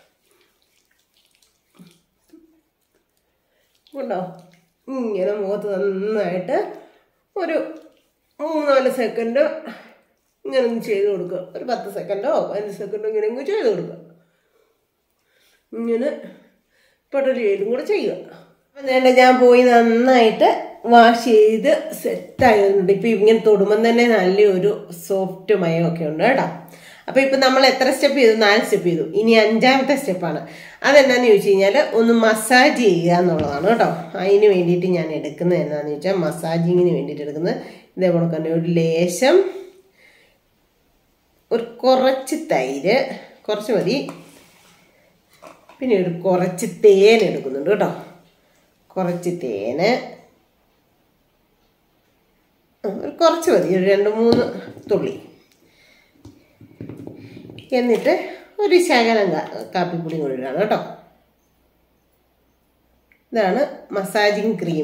Speaker 1: ഉണ്ടോ? ഇങ്ങനെ മുഖത്ത് നന്നായിട്ട് ഒരു മൂന്നാല് സെക്കൻഡ് ഇങ്ങനെ ഒന്ന് ചെയ്ത് കൊടുക്കുക. ഒരു പത്ത് സെക്കൻഡോ പതിനഞ്ച് സെക്കൻഡോ ഇങ്ങനെ ഇങ്ങനെ ചെയ്ത് കൊടുക്കുക. ഇങ്ങനെ പട്ടലി ചെയ്തും കൂടെ ചെയ്യുക. അപ്പം വേണ്ട, ഞാൻ പോയി നന്നായിട്ട് വാഷ് ചെയ്ത് സെറ്റായതുണ്ട്. ഇപ്പം ഇങ്ങനെ തൊടുമ്പം തന്നെ നല്ലൊരു സോഫ്റ്റ് മയമൊക്കെ ഉണ്ട് കേട്ടോ. അപ്പം ഇപ്പം നമ്മൾ എത്ര സ്റ്റെപ്പ് ചെയ്തു? നാല് സ്റ്റെപ്പ് ചെയ്തു. ഇനി അഞ്ചാമത്തെ സ്റ്റെപ്പാണ്. അതെന്നാന്ന് ചോദിച്ചു കഴിഞ്ഞാൽ ഒന്ന് മസാജ് ചെയ്യുക എന്നുള്ളതാണ് കേട്ടോ. അതിന് വേണ്ടിയിട്ട് ഞാൻ എടുക്കുന്നത് എന്നാന്ന് ചോദിച്ചാൽ മസാജിങ്ങിന് വേണ്ടിയിട്ട് എടുക്കുന്നത് ഇതേപോലെ തന്നെ ഒരു ലേശം, ഒരു കുറച്ച് തൈര്, കുറച്ച് മതി, പിന്നെ ഒരു കുറച്ച് തേൻ എടുക്കുന്നുണ്ട് കേട്ടോ. കുറച്ച് തേന് ഒരു കുറച്ച് മതി, ഒരു രണ്ട് മൂന്ന് തുള്ളി. എന്നിട്ട് ഒരു ശകലം കാപ്പിപ്പൊടി കൊണ്ടിടാണ് കേട്ടോ. ഇതാണ് മസാജിങ് ക്രീം.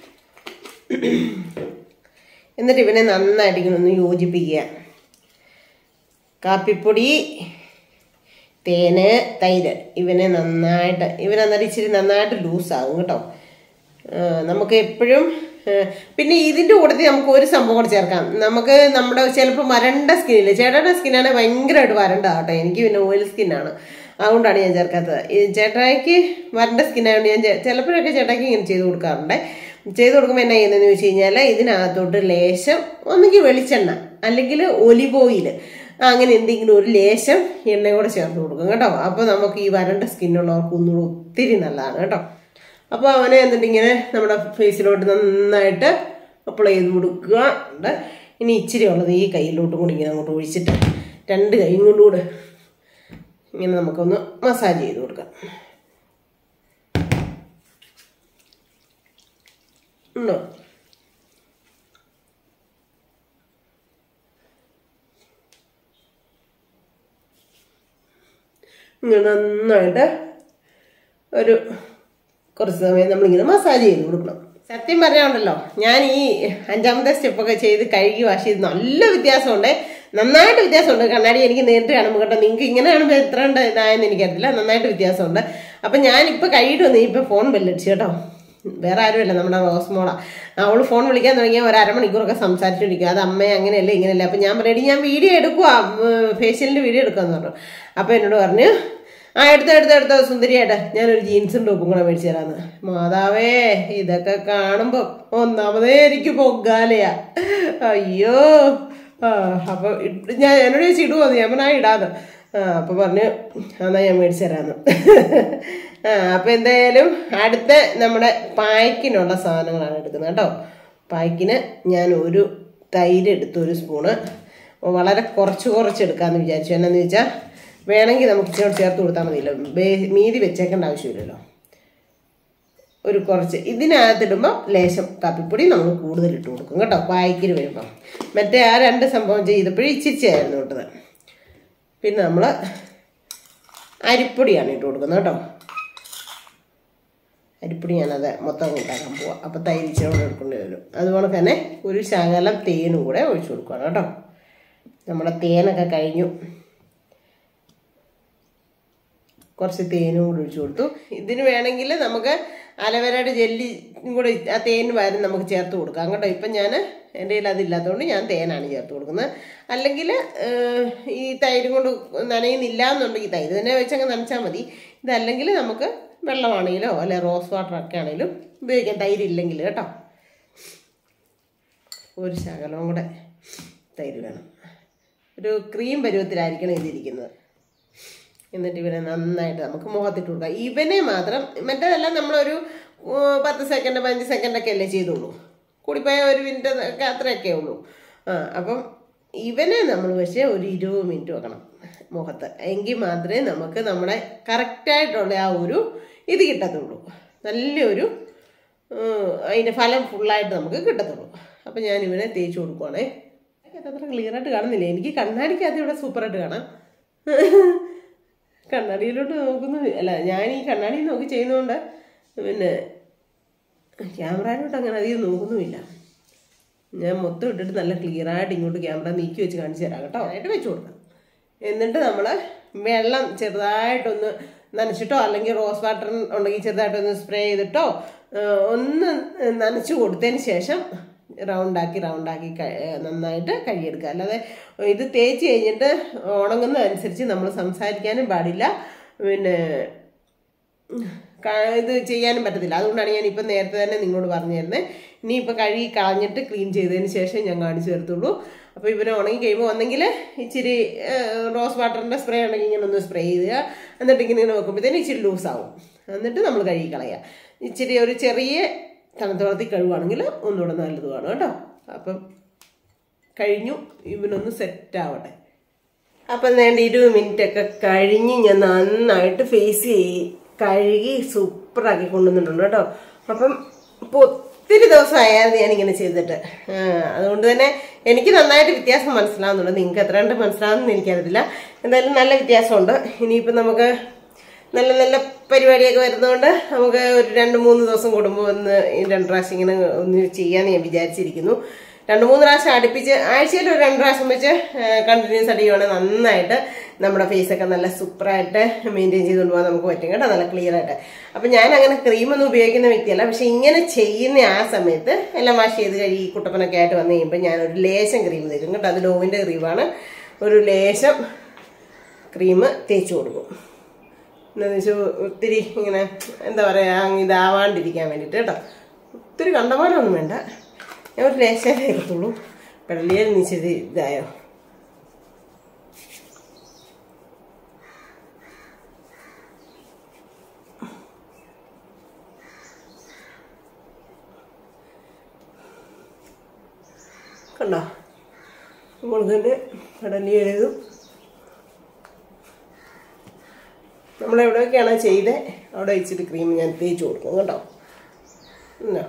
Speaker 1: എന്നിട്ട് ഇവനെ നന്നായിട്ട് ഇങ്ങനെ ഒന്ന് യോജിപ്പിക്കുക. കാപ്പിപ്പൊടി, തേന്, തൈര്, ഇവനെ നന്നായിട്ട് ഇവനന്നേരം ഇച്ചിരി നന്നായിട്ട് ലൂസാകും കേട്ടോ. നമുക്ക് എപ്പോഴും പിന്നെ ഇതിൻ്റെ കൂട്ടത്തിൽ നമുക്ക് ഒരു സംഭവം കൂടെ ചേർക്കാം. നമുക്ക് നമ്മുടെ ചിലപ്പോൾ വരണ്ട സ്കിന്നില്ല, ചേട്ടൻ്റെ സ്കിന്നാണെങ്കിൽ ഭയങ്കരമായിട്ട് വരണ്ട കേട്ടോ. എനിക്ക് പിന്നെ ഓയിൽ സ്കിന്നാണ്, അതുകൊണ്ടാണ് ഞാൻ ചേർക്കാത്തത്. ഈ ചേട്ടായിക്ക് വരണ്ട സ്കിന്നായതുകൊണ്ട് ഞാൻ ചിലപ്പോഴൊക്കെ ചേട്ടായിക്ക് ഇങ്ങനെ ചെയ്ത് കൊടുക്കാറുണ്ട്. ചെയ്ത് കൊടുക്കുമ്പോൾ എന്നാ ചെയ്യുന്നതെന്ന് ചോദിച്ചു കഴിഞ്ഞാൽ ഇതിനകത്തോട്ട് ലേശം ഒന്നുകിൽ വെളിച്ചെണ്ണ അല്ലെങ്കിൽ ഒലിവ് ഓയിൽ, അങ്ങനെ എന്തെങ്കിലും ഒരു ലേശം എണ്ണ കൂടെ ചേർത്ത് കൊടുക്കും കേട്ടോ. അപ്പോൾ നമുക്ക് ഈ വരണ്ട സ്കിന്നുള്ളവർക്ക് ഒന്നുകൂടെ ഒത്തിരി നല്ലതാണ് കേട്ടോ. അപ്പോൾ അവനെ എന്നിട്ട് ഇങ്ങനെ നമ്മുടെ ഫേസിലോട്ട് നന്നായിട്ട് അപ്ലൈ ചെയ്ത് കൊടുക്കുക. ഇനി ഇച്ചിരി ഉള്ളത് ഈ കയ്യിലോട്ടും കൂടി ഇങ്ങനെ അങ്ങോട്ട് ഒഴിച്ചിട്ട് രണ്ട് കൈയും കൊണ്ടുകൂടെ ഇങ്ങനെ നമുക്കൊന്ന് മസാജ് ചെയ്ത് കൊടുക്കാം. ഉണ്ടോ? ഇങ്ങനെ നന്നായിട്ട് ഒരു കുറച്ച് സമയം നമ്മളിങ്ങനെ മസാജ് ചെയ്ത് കൊടുക്കണം. സത്യം പറയാനുണ്ടല്ലോ, ഞാൻ ഈ അഞ്ചാമത്തെ സ്റ്റെപ്പൊക്കെ ചെയ്ത് കഴുകി വാഷ് ചെയ്ത് നല്ല വ്യത്യാസമുണ്ട്, നന്നായിട്ട് വ്യത്യാസമുണ്ട്. കണ്ണാടി എനിക്ക് നേരിട്ട് കാണുമ്പോൾ കേട്ടോ, നിങ്ങൾക്ക് ഇങ്ങനെ കാണുമ്പോൾ എത്ര ഉണ്ട് ഇതായെന്ന് എനിക്കറിയില്ല, നന്നായിട്ട് വ്യത്യാസമുണ്ട്. അപ്പം ഞാനിപ്പോൾ കഴിയിട്ട് വന്നു, ഇപ്പം ഫോൺ ബെല്ലടിച്ചു കേട്ടോ. വേറെ ആരുമല്ല, നമ്മുടെ റോസ്മോളാ. അവൾ ഫോൺ വിളിക്കാൻ തുടങ്ങിയാൽ ഒരു അരമണിക്കൂറൊക്കെ സംസാരിച്ചിരിക്കും. അത് അമ്മയെ അങ്ങനെയല്ലേ ഇങ്ങനെയല്ലേ. അപ്പം ഞാൻ പറയടി ഞാൻ വീഡിയോ എടുക്കുക, ഫേഷ്യലിൻ്റെ വീഡിയോ എടുക്കാമെന്ന് പറഞ്ഞു. അപ്പോൾ എന്നോട് പറഞ്ഞു ആ എടുത്ത എടുത്ത എടുത്ത സുന്ദരിയായിട്ട് ഞാനൊരു ജീൻസും ടോപ്പും കൂടെ മേടിച്ചു തരാമെന്ന്. മാതാവേ, ഇതൊക്കെ കാണുമ്പോൾ ഒന്നാമതേ എനിക്ക് പൊങ്കാലയാ. അയ്യോ. ആ അപ്പോൾ ഞാൻ എന്നോട് ചോദിച്ചു ഇടുമോ? ഞാൻ പറഞ്ഞാൽ ആ ഇടാതെ. ആ അപ്പോൾ പറഞ്ഞു എന്നാൽ ഞാൻ മേടിച്ചു തരാമെന്ന്. ആ അപ്പോൾ എന്തായാലും അടുത്ത നമ്മുടെ പായ്ക്കിനുള്ള സാധനങ്ങളാണ് എടുക്കുന്നത് കേട്ടോ. പായ്ക്കിന് ഞാൻ ഒരു തൈര് എടുത്തു, ഒരു സ്പൂണ്, വളരെ കുറച്ച് കുറച്ച് എടുക്കാമെന്ന് വിചാരിച്ചു. എന്നാന്ന് ചോദിച്ചാൽ വേണമെങ്കിൽ നമുക്ക് ഇച്ചിരി ചേർത്ത് കൊടുത്താൽ മതിയല്ലോ, മീതി വെച്ചേക്കേണ്ട ആവശ്യമില്ലല്ലോ. ഒരു കുറച്ച് ഇതിനകത്തിടുമ്പോൾ ലേശം കാപ്പിപ്പൊടി നമ്മൾ കൂടുതൽ ഇട്ട് കൊടുക്കും കേട്ടോ, പായ്ക്കിന് വരുമ്പം. മറ്റേ ആ രണ്ട് സംഭവം ചെയ്തപ്പോഴും ഇച്ചിരിച്ചായിരുന്നു ഇട്ടത്. പിന്നെ നമ്മൾ അരിപ്പൊടിയാണ് ഇട്ട് കൊടുക്കുന്നത് കേട്ടോ. അരിപ്പൊടി ഞാനത് മൊത്തം ഉണ്ടാക്കാൻ പോവാം. അപ്പോൾ തൈര് ഇച്ചിരി എടുക്കേണ്ടി വരും. അതുപോലെ തന്നെ ഒരു ശകലം തേനും കൂടെ ഒഴിച്ചു കൊടുക്കണം കേട്ടോ. നമ്മുടെ തേനൊക്കെ കഴിഞ്ഞു. കുറച്ച് തേനും കൂടി ഒഴിച്ചു കൊടുത്തു. ഇതിന് വേണമെങ്കിൽ നമുക്ക് അലവേരയുടെ ജെല്ലിയും കൂടെ ആ തേന് വരും നമുക്ക് ചേർത്ത് കൊടുക്കാം കേട്ടോ. ഇപ്പം ഞാൻ എൻ്റെ കയ്യിൽ അതില്ലാത്തതുകൊണ്ട് ഞാൻ തേനാണ് ചേർത്ത് കൊടുക്കുന്നത്. അല്ലെങ്കിൽ ഈ തൈരും കൊണ്ട് നനയുന്നില്ല എന്നുണ്ടെങ്കിൽ തൈര് തന്നെ വെച്ചങ്ങ് നനച്ചാൽ മതി. ഇതല്ലെങ്കിൽ നമുക്ക് വെള്ളമാണെങ്കിലോ അല്ലെ റോസ് വാട്ടറൊക്കെ ആണെങ്കിലും ഉപയോഗിക്കാം, തൈരില്ലെങ്കിൽ കേട്ടോ. ഒരു ശകലവും കൂടെ തൈര് വേണം. ഒരു ക്രീം പരുവത്തിലായിരിക്കണം ഇതിരിക്കുന്നത്. എന്നിട്ട് ഇവനെ നന്നായിട്ട് നമുക്ക് മുഖത്തിട്ട് കൊടുക്കാം. ഇവനെ മാത്രം, മറ്റേതെല്ലാം നമ്മളൊരു പത്ത് സെക്കൻഡ് പതിനഞ്ച് സെക്കൻഡൊക്കെ അല്ലേ ചെയ്തുള്ളൂ, കൂടിപ്പോയ ഒരു മിനിറ്റ് ഒക്കെ അത്രയൊക്കെ ഉള്ളൂ. ആ അപ്പം ഇവനെ നമ്മൾ പക്ഷേ ഒരു ഇരുപത് മിനിറ്റ് വെക്കണം മുഖത്ത്. എങ്കിൽ മാത്രമേ നമുക്ക് നമ്മുടെ കറക്റ്റായിട്ടുള്ള ആ ഒരു ഇത് കിട്ടത്തുള്ളൂ, നല്ലൊരു അതിൻ്റെ ഫലം ഫുള്ളായിട്ട് നമുക്ക് കിട്ടത്തുള്ളൂ. അപ്പം ഞാൻ ഇവനെ തേച്ച് കൊടുക്കുവാണേ. അത്ര ക്ലിയറായിട്ട് കാണുന്നില്ല, എനിക്ക് കണ്ണാടിക്കകത്ത് ഇവിടെ സൂപ്പറായിട്ട് കാണാം. കണ്ണാടിയിലോട്ട് നോക്കുന്നു അല്ല, ഞാൻ ഈ കണ്ണാടി നോക്കി ചെയ്യുന്നതുകൊണ്ട് പിന്നെ ക്യാമറയിലോട്ട് അങ്ങനെ അധികം നോക്കുന്നുമില്ല. ഞാൻ മൊത്തം ഇട്ടിട്ട് നല്ല ക്ലിയറായിട്ട് ഇങ്ങോട്ട് ക്യാമറ നീക്കി വെച്ച് കാണിച്ചു തരാം കേട്ടോ. ആയിട്ട് വെച്ച് കൊടുക്കാം. എന്നിട്ട് നമ്മൾ വെള്ളം ചെറുതായിട്ടൊന്ന് നനച്ചിട്ടോ അല്ലെങ്കിൽ റോസ് വാട്ടർ ഉണ്ടെങ്കിൽ ചെറുതായിട്ടൊന്ന് സ്പ്രേ ചെയ്തിട്ടോ ഒന്ന് നനച്ച് കൊടുത്തതിന് ശേഷം റൗണ്ടാക്കി റൗണ്ടാക്കി നന്നായിട്ട് കഴുകിയെടുക്കുക. അല്ലാതെ ഇത് തേച്ച് കഴിഞ്ഞിട്ട് ഉണങ്ങുന്നതനുസരിച്ച് നമ്മൾ സംസാരിക്കാനും പാടില്ല, പിന്നെ ഇത് ചെയ്യാനും പറ്റത്തില്ല. അതുകൊണ്ടാണ് ഞാൻ ഇപ്പം നേരത്തെ തന്നെ നിങ്ങളോട് പറഞ്ഞു തരുന്നത്. ഇനിയിപ്പോൾ കഴുകി കളഞ്ഞിട്ട് ക്ലീൻ ചെയ്തതിന് ശേഷം ഞാൻ കാണിച്ചു തരത്തുള്ളൂ. അപ്പോൾ ഇവരെ ഉണങ്ങി കഴിയുമ്പോൾ ഒന്നെങ്കിൽ ഇച്ചിരി റോസ് വാട്ടറിൻ്റെ സ്പ്രേ ഉണ്ടെങ്കിൽ ഇങ്ങനെ ഒന്ന് സ്പ്രേ ചെയ്യുക. എന്നിട്ട് ഇങ്ങനെ ഇങ്ങനെ വെക്കുമ്പോഴത്തേന് ഇച്ചിരി ലൂസാവും. എന്നിട്ട് നമ്മൾ കഴുകി കളയുക. ഇച്ചിരി ഒരു ചെറിയ തണുത്ത വെള്ളത്തിൽ കഴുകുവാണെങ്കിൽ ഒന്നുകൂടെ നല്ലതുമാണ് കേട്ടോ. അപ്പം കഴിഞ്ഞു, ഇവനൊന്ന് സെറ്റാവട്ടെ. അപ്പം വേണ്ട ഇരുപത് മിനിറ്റ് ഒക്കെ കഴിഞ്ഞ് ഞാൻ നന്നായിട്ട് ഫേസ് ചെയ്ത് കഴുകി സൂപ്പറാക്കി കൊണ്ടുവന്നിട്ടുണ്ട് കേട്ടോ. അപ്പം ഇപ്പോൾ ഒത്തിരി ദിവസമായിരുന്നു ഞാനിങ്ങനെ ചെയ്തിട്ട്. അതുകൊണ്ട് തന്നെ എനിക്ക് നന്നായിട്ട് വ്യത്യാസം മനസ്സിലാവുന്നുണ്ട്. നിങ്ങൾക്ക് എത്ര കണ്ട് മനസ്സിലാവുമെന്ന് എനിക്കറിയില്ല. എന്തായാലും നല്ല വ്യത്യാസമുണ്ട്. ഇനിയിപ്പം നമുക്ക് നല്ല നല്ല പരിപാടിയൊക്കെ വരുന്നതുകൊണ്ട് നമുക്ക് ഒരു രണ്ട് മൂന്ന് ദിവസം കൂടുമ്പോൾ ഒന്ന് രണ്ട് പ്രാവശ്യം ഇങ്ങനെ ഒന്ന് ചെയ്യാമെന്ന് ഞാൻ വിചാരിച്ചിരിക്കുന്നു. രണ്ട് മൂന്ന് പ്രാവശ്യം അടുപ്പിച്ച് ആഴ്ചയിൽ ഒരു രണ്ട് പ്രാവശ്യം വെച്ച് കണ്ടിന്യൂസ് ആയിട്ട് ചെയ്യുവാണെങ്കിൽ നന്നായിട്ട് നമ്മുടെ ഫേസൊക്കെ നല്ല സൂപ്പറായിട്ട് മെയിൻറ്റെയിൻ ചെയ്തുകൊണ്ട് പോകാൻ നമുക്ക് പറ്റും കേട്ടോ, നല്ല ക്ലിയർ ആയിട്ട്. അപ്പം ഞാൻ അങ്ങനെ ക്രീമൊന്നും ഉപയോഗിക്കുന്ന വ്യക്തിയല്ല. പക്ഷെ ഇങ്ങനെ ചെയ്യുന്ന ആ സമയത്ത് എല്ലാം വാഷ് ചെയ്ത് കഴുകി കുട്ടപ്പനൊക്കെ ആയിട്ട് വന്നു കഴിയുമ്പോൾ ഞാനൊരു ലേശം ക്രീം തേക്കും കേട്ടോ. അത് ഡോവിൻ്റെ ക്രീമാണ്. ഒരു ലേശം ക്രീം തേച്ച് കൊടുക്കും. എന്താണെന്ന് വെച്ചാൽ ഒത്തിരി ഇങ്ങനെ എന്താ പറയുക ഇതാവാണ്ടിരിക്കാൻ വേണ്ടിയിട്ട് കേട്ടോ. ഒത്തിരി കണ്ടമാനമൊന്നും വേണ്ട, ഞാൻ ഒരു ലേശം തേക്കത്തുള്ളൂ. പെടലിയിൽ നിശ്ചിതി ഇതായോ. കണ്ടോ, നമ്മൾ തന്നെ പെടലിയെഴുതും. നമ്മളെവിടെയൊക്കെയാണോ ചെയ്തത് അവിടെ വെച്ചിട്ട് ക്രീം ഞാൻ തേച്ച് കൊടുക്കും കേട്ടോ. എന്നാ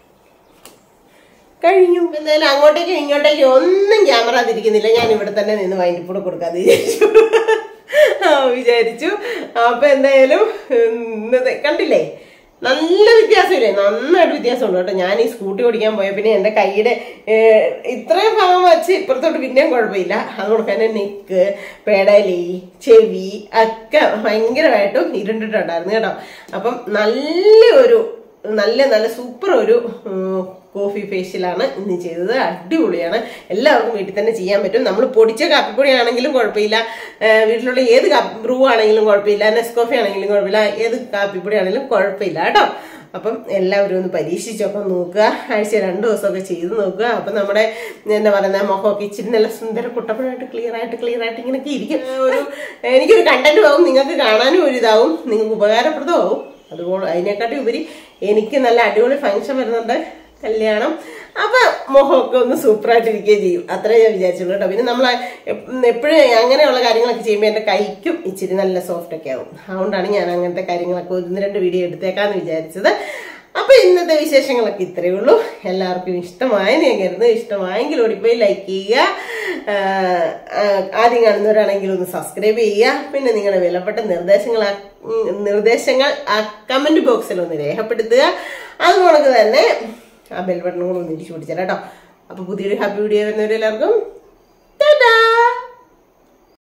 Speaker 1: കഴിഞ്ഞു. എന്തായാലും അങ്ങോട്ടേക്കും ഇങ്ങോട്ടേക്കും ഒന്നും ക്യാമറ തിരിക്കുന്നില്ല. ഞാൻ ഇവിടെ തന്നെ നിന്ന് വൈൻഡിപ്പൂടെ കൊടുക്കാതെ വിചാരിച്ചു വിചാരിച്ചു അപ്പം എന്തായാലും ഇന്നത്തെ കണ്ടില്ലേ നല്ല വ്യത്യാസമില്ലേ, നന്നായിട്ട് വ്യത്യാസമുണ്ട് കേട്ടോ. ഞാൻ ഈ സ്കൂട്ടി ഓടിക്കാൻ പോയ പിന്നെ എൻ്റെ കൈയുടെ ഇത്രയും ഭാഗം വെച്ച് ഇപ്പുറത്തോട്ട് പിന്നെയും കുഴപ്പമില്ല. അതുകൊണ്ട് തന്നെ നെക്ക്, പെടലി, ചെവി ഒക്കെ ഭയങ്കരമായിട്ടും ഇരുണ്ടിട്ടുണ്ടായിരുന്നു കേട്ടോ. അപ്പം നല്ലൊരു നല്ല നല്ല സൂപ്പർ ഒരു കോഫി ഫേഷ്യലാണ് ഇന്ന് ചെയ്തത്. അടിപൊളിയാണ്. എല്ലാവർക്കും വീട്ടിൽ തന്നെ ചെയ്യാൻ പറ്റും. നമ്മൾ പൊടിച്ച കാപ്പിപ്പൊടി ആണെങ്കിലും കുഴപ്പമില്ല, വീട്ടിലുള്ള ഏത് കാപ്പി ബ്രൂ ആണെങ്കിലും കുഴപ്പമില്ല, നെസ്കോഫി ആണെങ്കിലും കുഴപ്പമില്ല, ഏത് കാപ്പിപ്പൊടി ആണെങ്കിലും കുഴപ്പമില്ല കേട്ടോ. അപ്പം എല്ലാവരും ഒന്ന് പരീക്ഷിച്ചൊക്കെ നോക്കുക. ആഴ്ച രണ്ട് ദിവസമൊക്കെ ചെയ്ത് നോക്കുക. അപ്പം നമ്മുടെ എന്താ പറയുന്നത് മുഖമൊക്കെ ഇച്ചിരി നല്ല സുന്ദര കുട്ടപ്പനായിട്ട് ക്ലിയർ ആയിട്ട് ക്ലിയർ ആയിട്ട് ഇങ്ങനെയൊക്കെ ഇരിക്കും. ഒരു എനിക്കൊരു കണ്ടന്റും ആവും, നിങ്ങൾക്ക് കാണാനും ഒരു ഇതാവും, നിങ്ങൾക്ക് ഉപകാരപ്രദമാവും. അതുപോലെ അതിനെക്കാട്ടി ഉപരി എനിക്ക് നല്ല അടിപൊളി ഫംഗ്ഷൻ വരുന്നുണ്ട്, കല്യാണം. അപ്പം മുഖമൊക്കെ ഒന്ന് സൂപ്പറായിട്ട് ഇരിക്കുകയും ചെയ്യും. അത്രേ ഞാൻ വിചാരിച്ചുള്ളൂ കേട്ടോ. പിന്നെ നമ്മൾ എപ്പോഴും അങ്ങനെയുള്ള കാര്യങ്ങളൊക്കെ ചെയ്യുമ്പോൾ എൻ്റെ കൈക്കും ഇച്ചിരി നല്ല സോഫ്റ്റ് ഒക്കെ ആവും. അതുകൊണ്ടാണ് ഞാൻ അങ്ങനത്തെ കാര്യങ്ങളൊക്കെ ഒന്ന് രണ്ട് വീഡിയോ എടുത്തേക്കാന്ന് വിചാരിച്ചത്. അപ്പൊ ഇന്നത്തെ വിശേഷങ്ങളൊക്കെ ഇത്രയേ ഉള്ളൂ. എല്ലാവർക്കും ഇഷ്ടമായെന്ന് ഞാൻ കരുതുന്നു. ഇഷ്ടമായെങ്കിൽ ഓടിപ്പോയി ലൈക്ക് ചെയ്യുക, ആദ്യം കാണുന്നവരാണെങ്കിൽ ഒന്ന് സബ്സ്ക്രൈബ് ചെയ്യുക. പിന്നെ നിങ്ങളുടെ വിലപ്പെട്ട നിർദ്ദേശങ്ങൾ നിർദ്ദേശങ്ങൾ ആ കമന്റ് ബോക്സിൽ ഒന്ന് രേഖപ്പെടുത്തുക. അതുപോലെ തന്നെ ആ ബെൽ ബട്ടൺ കൂടെ ഒന്ന് ഇടിച്ചു പിടിച്ചാൽ കേട്ടോ. അപ്പൊ പുതിയൊരു ഹാപ്പി വീഡിയോ വരുന്നവരെല്ലാവർക്കും